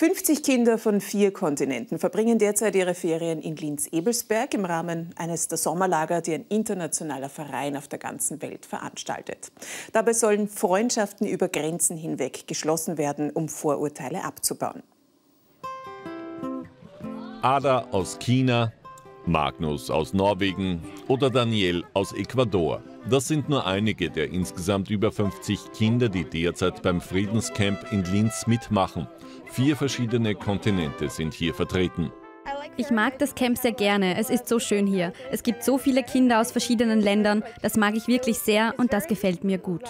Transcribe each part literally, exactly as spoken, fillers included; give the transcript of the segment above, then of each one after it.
fünfzig Kinder von vier Kontinenten verbringen derzeit ihre Ferien in Linz-Ebelsberg im Rahmen eines der Sommerlager, die ein internationaler Verein auf der ganzen Welt veranstaltet. Dabei sollen Freundschaften über Grenzen hinweg geschlossen werden, um Vorurteile abzubauen. Ada aus China, Magnus aus Norwegen oder Daniel aus Ecuador. Das sind nur einige der insgesamt über fünfzig Kinder, die derzeit beim Friedenscamp in Linz mitmachen. Vier verschiedene Kontinente sind hier vertreten. Ich mag das Camp sehr gerne. Es ist so schön hier. Es gibt so viele Kinder aus verschiedenen Ländern. Das mag ich wirklich sehr und das gefällt mir gut.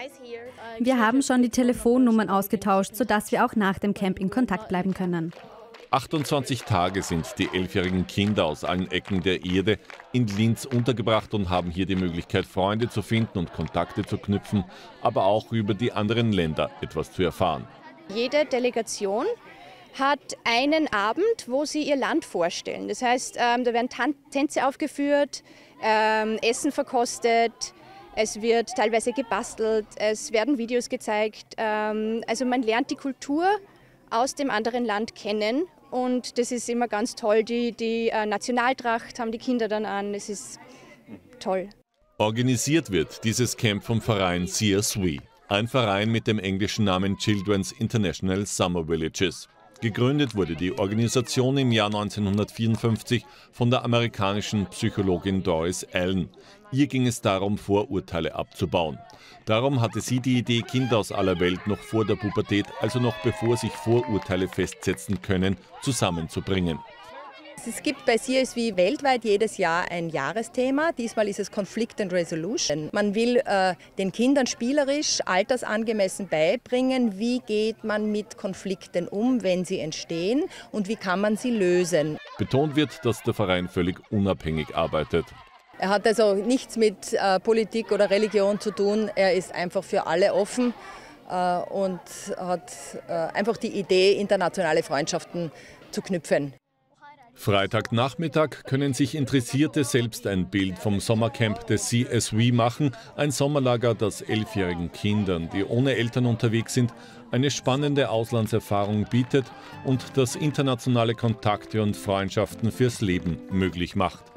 Wir haben schon die Telefonnummern ausgetauscht, sodass wir auch nach dem Camp in Kontakt bleiben können. achtundzwanzig Tage sind die elfjährigen Kinder aus allen Ecken der Erde in Linz untergebracht und haben hier die Möglichkeit, Freunde zu finden und Kontakte zu knüpfen, aber auch über die anderen Länder etwas zu erfahren. Jede Delegation hat einen Abend, wo sie ihr Land vorstellen. Das heißt, ähm, da werden Tan- Tänze aufgeführt, ähm, Essen verkostet, es wird teilweise gebastelt, es werden Videos gezeigt. Ähm, also man lernt die Kultur aus dem anderen Land kennen und das ist immer ganz toll. Die, die äh, Nationaltracht haben die Kinder dann an, es ist toll. Organisiert wird dieses Camp vom Verein C S W, ein Verein mit dem englischen Namen Children's International Summer Villages. Gegründet wurde die Organisation im Jahr neunzehnhundertvierundfünfzig von der amerikanischen Psychologin Doris Allen. Ihr ging es darum, Vorurteile abzubauen. Darum hatte sie die Idee, Kinder aus aller Welt noch vor der Pubertät, also noch bevor sich Vorurteile festsetzen können, zusammenzubringen. Es gibt bei C S W weltweit jedes Jahr ein Jahresthema. Diesmal ist es Conflict and Resolution. Man will äh, den Kindern spielerisch, altersangemessen beibringen, wie geht man mit Konflikten um, wenn sie entstehen und wie kann man sie lösen. Betont wird, dass der Verein völlig unabhängig arbeitet. Er hat also nichts mit äh, Politik oder Religion zu tun. Er ist einfach für alle offen äh, und hat äh, einfach die Idee, internationale Freundschaften zu knüpfen. Freitagnachmittag können sich Interessierte selbst ein Bild vom Sommercamp des C S W machen. Ein Sommerlager, das elfjährigen Kindern, die ohne Eltern unterwegs sind, eine spannende Auslandserfahrung bietet und das internationale Kontakte und Freundschaften fürs Leben möglich macht.